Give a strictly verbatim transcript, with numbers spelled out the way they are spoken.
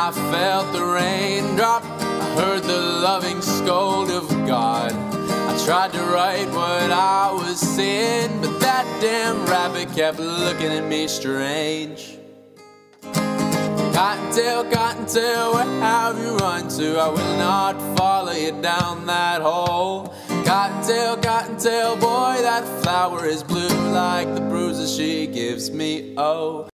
I felt the raindrop, I heard the loving scold of God. I tried to write what I was seeing, but that damn rabbit kept looking at me strange. Cottontail, Cottontail, where have you run to? I will not follow you down that hole. Cottontail, Cottontail, boy, that flower is blue like the bruises she gives me, oh.